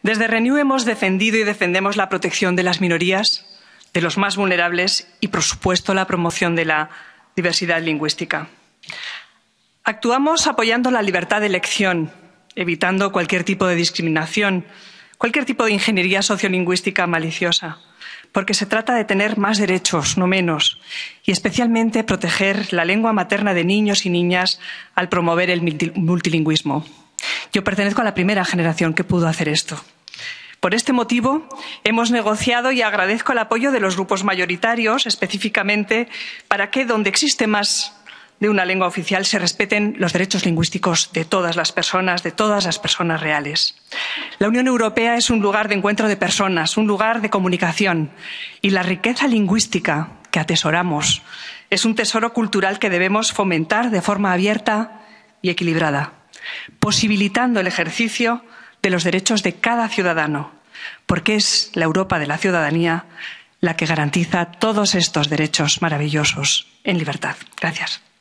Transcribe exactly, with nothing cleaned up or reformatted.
Desde Renew hemos defendido y defendemos la protección de las minorías, de los más vulnerables y, por supuesto, la promoción de la diversidad lingüística. Actuamos apoyando la libertad de elección, evitando cualquier tipo de discriminación, cualquier tipo de ingeniería sociolingüística maliciosa, porque se trata de tener más derechos, no menos, y especialmente proteger la lengua materna de niños y niñas al promover el multilingüismo. Yo pertenezco a la primera generación que pudo hacer esto. Por este motivo, hemos negociado y agradezco el apoyo de los grupos mayoritarios, específicamente para que, donde existe más de una lengua oficial, se respeten los derechos lingüísticos de todas las personas, de todas las personas reales. La Unión Europea es un lugar de encuentro de personas, un lugar de comunicación, y la riqueza lingüística que atesoramos es un tesoro cultural que debemos fomentar de forma abierta y equilibrada, posibilitando el ejercicio de los derechos de cada ciudadano, porque es la Europa de la ciudadanía la que garantiza todos estos derechos maravillosos en libertad. Gracias.